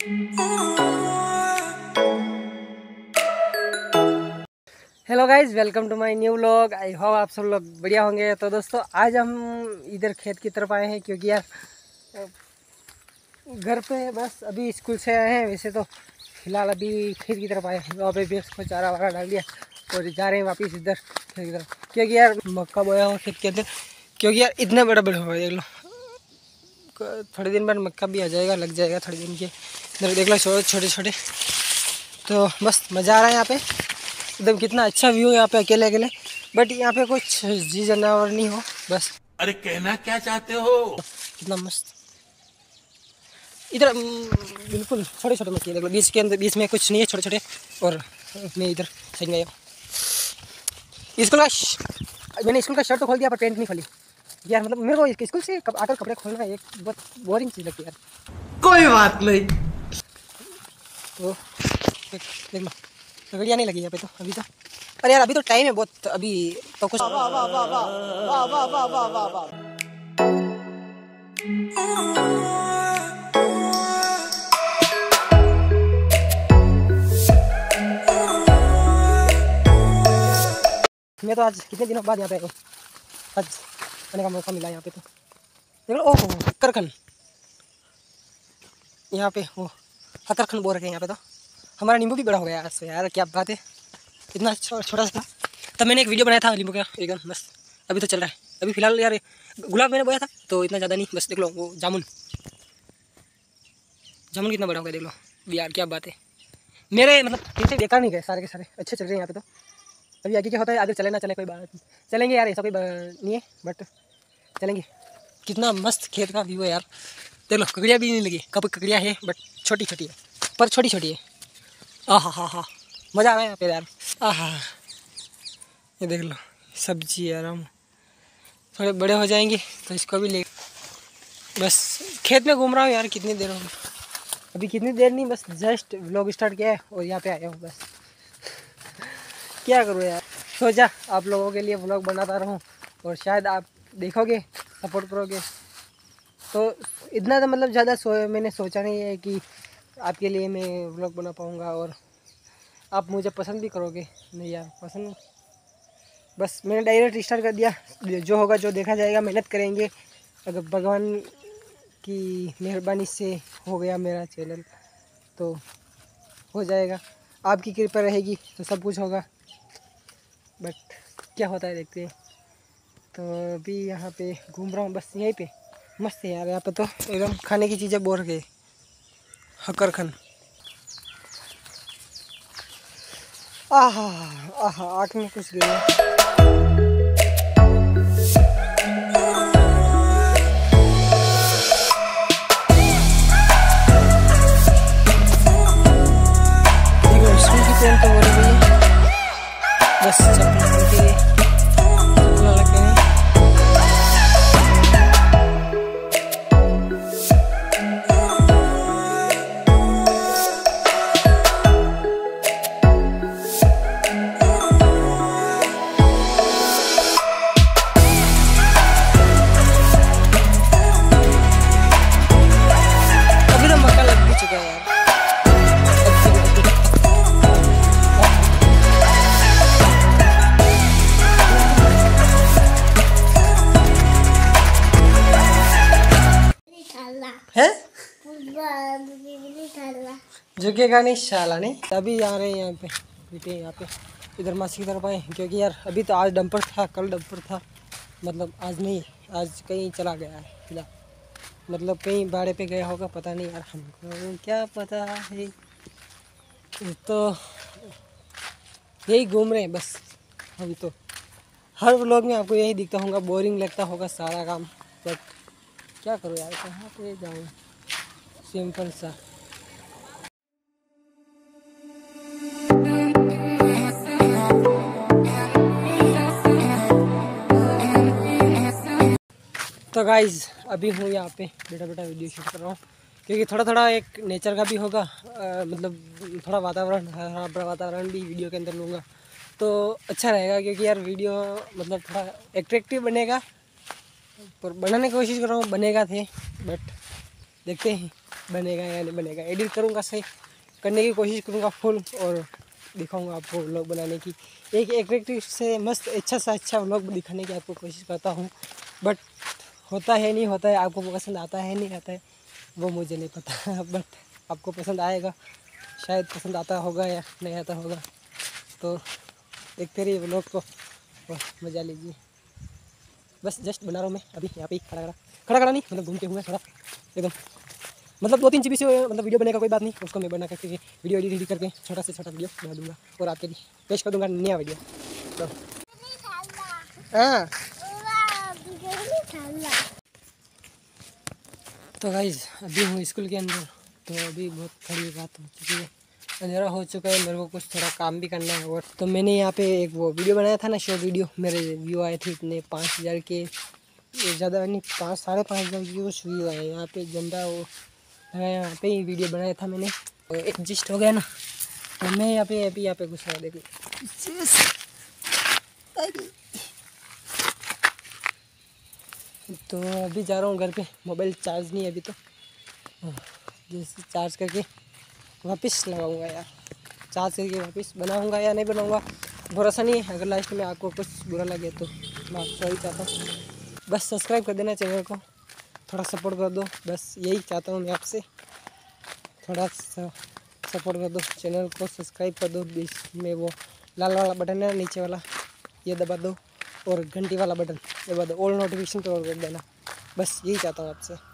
Hello guys, welcome to my new vlog. I hope आप सब लोग बढ़िया होंगे। तो दोस्तों, आज हम इधर खेत की तरफ आए हैं क्योंकि यार घर पे बस अभी स्कूल से आए हैं। वैसे तो फिलहाल अभी खेत की तरफ आए हैं, वहाँ पे भैंस को चारा वारा डाल दिया और जा रहे हैं वापस इधर खेत की तरफ, क्योंकि यार मक्का बोया हुआ खेत के अंदर। क्योंकि यार इतना बड़ा बड़ा हुआ, देख लो थोड़े दिन बाद मक्का भी आ जाएगा, लग जाएगा थोड़े दिन के। इधर देख लो छोटे छोटे। तो बस मज़ा आ रहा है यहाँ पे एकदम। कितना अच्छा व्यू है यहाँ पे, अकेले अकेले। बट यहाँ पे कुछ जी जानवर नहीं हो बस। अरे कहना क्या चाहते हो? कितना मस्त इधर बिल्कुल छोटे छोटे मछली देख लो। बीच के अंदर बीच में कुछ नहीं है, छोटे छोटे। और मैं इधर सही में स्कूल का मैंने स्कूल का शर्ट तो खोल दिया पर पैंट नहीं खोली यार। मतलब मेरे को स्कूल से आकर कपड़े खोलना एक बहुत बोरिंग चीज़ लगती है यार। कोई बात नहीं। तो देख लो गड़िया नहीं लगी यहाँ पे तो अभी तो। अरे यार अभी तो टाइम है बहुत, अभी तो कुछ मैं तो आज कितने दिनों बाद यहाँ पे आया हूँ। आज आने का मौका मिला यहाँ पे तो देख लो। ओह हक्करखंड, यहाँ पे वो हक्करखंड बोल रखे हैं यहाँ पे। तो हमारा नींबू भी बड़ा हो गया आज से यार, क्या बात है। इतना छोटा सा था तब मैंने एक वीडियो बनाया था नींबू का, एकदम मस्त। अभी तो चल रहा है। अभी फिलहाल यार गुलाब मैंने बोया था तो इतना ज़्यादा नहीं, बस देख लो वो जामुन कितना बड़ा हो गया देख लो यार, क्या बात है। मेरे मतलब इनसे बेकार नहीं गए, सारे के सारे अच्छे चल रहे हैं यहाँ पे। तो अभी आगे क्या होता है, आगे चले ना चले कोई बात नहीं, चलेंगे यार, ऐसा कोई नहीं है बट चलेंगे। कितना मस्त खेत का व्यू है यार, देख लो। ककड़िया भी नहीं लगी, कब ककड़िया है बट छोटी छोटी है, पर छोटी छोटी है। आहा हा हा, मज़ा आ रहा है यहाँ पे यार। आहा ये देख लो सब्जी यार, हम थोड़े बड़े हो जाएंगे तो इसको भी ले। बस खेत में घूम रहा हूँ यार, कितनी देर होगी अभी, कितनी देर नहीं, बस जस्ट व्लॉग स्टार्ट किया है और यहाँ पे आया हूँ बस। क्या करूँ यार, सोचा आप लोगों के लिए व्लॉग बनाता रहूँ और शायद आप देखोगे, सपोर्ट करोगे। तो इतना तो मतलब ज़्यादा मैंने सोचा नहीं है कि आपके लिए मैं व्लॉग बना पाऊँगा और आप मुझे पसंद भी करोगे। नहीं यार पसंद, बस मैंने डायरेक्ट स्टार्ट कर दिया। जो होगा जो देखा जाएगा, मेहनत करेंगे। अगर भगवान की मेहरबानी से हो गया मेरा चैनल तो हो जाएगा, आपकी कृपा रहेगी तो सब कुछ होगा। बट क्या होता है देखते हैं। तो अभी यहाँ पे घूम रहा हूँ बस, यहीं पे मस्त है यार। यहाँ पे तो एकदम खाने की चीज़ें बोर गए। हक्करखंड, आहा आहा, आँख में कुछ गया। तो बस चप्पल के लगे हैं। अभी तो मक्का लग भी चुका है यार। है झुकेगा नहीं शाला नहीं। अभी आ रहे हैं यहाँ पे, बेटे यहाँ पे इधर मासी की तरफ आए क्योंकि यार अभी तो आज डंपर था, कल डंपर था। मतलब आज नहीं, आज कहीं चला गया है फिलहाल, मतलब कहीं भाड़े पे गया होगा, पता नहीं यार, हमको क्या पता है। तो यही घूम रहे हैं बस हम तो। हर व्लॉग में आपको यही दिखता होगा, बोरिंग लगता होगा सारा काम, बट क्या करूँ यार, कहाँ पे जाऊँ, सिंपल सा। तो गाइज़ अभी हूँ यहाँ पे, बेटा वीडियो शूट कर रहा हूँ क्योंकि थोड़ा एक नेचर का भी होगा, मतलब थोड़ा वातावरण, हरा भरा वातावरण भी वीडियो के अंदर लूँगा तो अच्छा रहेगा। क्योंकि यार वीडियो मतलब थोड़ा एट्रैक्टिव बनेगा, पर बनाने की कोशिश कर रहा हूँ, बनेगा थे बट देखते हैं। बनेगा या नहीं बनेगा। एडिट करूँगा, सही करने की कोशिश करूँगा फुल, और दिखाऊंगा आपको व्लॉग बनाने की। एक एट्रैक्टिव से मस्त अच्छा सा अच्छा व्लॉग दिखाने की आपको कोशिश करता हूँ, बट होता है नहीं होता है, आपको पसंद आता है नहीं आता है वो मुझे नहीं पता बट आपको पसंद आएगा, शायद पसंद आता होगा या नहीं आता होगा। तो देखते रहिए व्लॉग को और मज़ा लीजिए। बस जस्ट बना रहा हूँ मैं अभी यहाँ पे खड़ा नहीं, मतलब घूमते हुए थोड़ा एकदम, मतलब 2-3 जीबी से मतलब वीडियो बनेगा, कोई बात नहीं, उसको मैं बना करके वीडियो एडिट करके छोटा से छोटा वीडियो बना दूँगा और आपके लिए पेश कर दूँगा नया वीडियो। तो हाँ, तो गाइज़ अभी हूँ स्कूल के अंदर, तो अभी बहुत खड़ी बात हो चुकी है, अंधेरा हो चुका है, मेरे को कुछ थोड़ा काम भी करना है। और तो मैंने यहाँ पे एक वो वीडियो बनाया था ना, शॉर्ट वीडियो, मेरे व्यू आए थे इतने 5000 के, ज़्यादा नहीं 5-5.5 व्यूज़ व्यू आए यहाँ पे। झंडा वो यहाँ पे ही वीडियो बनाया था मैंने, एडजस्ट हो गया ना, तो मैं यहाँ पे घुस रहा देखो। तो अभी जा रहा हूँ घर पे, मोबाइल चार्ज नहीं है अभी, तो जैसे चार्ज करके वापस लगाऊंगा यार, चार्ज करके वापस बनाऊंगा या नहीं बनाऊंगा भरोसा नहीं है। अगर लास्ट में आपको कुछ बुरा लगे तो मैं सॉरी चाहता हूँ। बस सब्सक्राइब कर देना चैनल को, थोड़ा सपोर्ट कर दो, बस यही चाहता हूँ मैं आपसे, थोड़ा सा सपोर्ट कर दो, चैनल को सब्सक्राइब कर दो। बीच में वो लाल वाला बटन है नीचे वाला, ये दबा दो, और घंटी वाला बटन दबा दो, ऑल नोटिफिकेशन तो ऑन कर देना। बस यही चाहता हूँ आपसे।